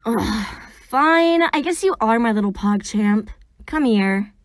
Ugh, fine. I guess you are my little Pogchamp. Come here.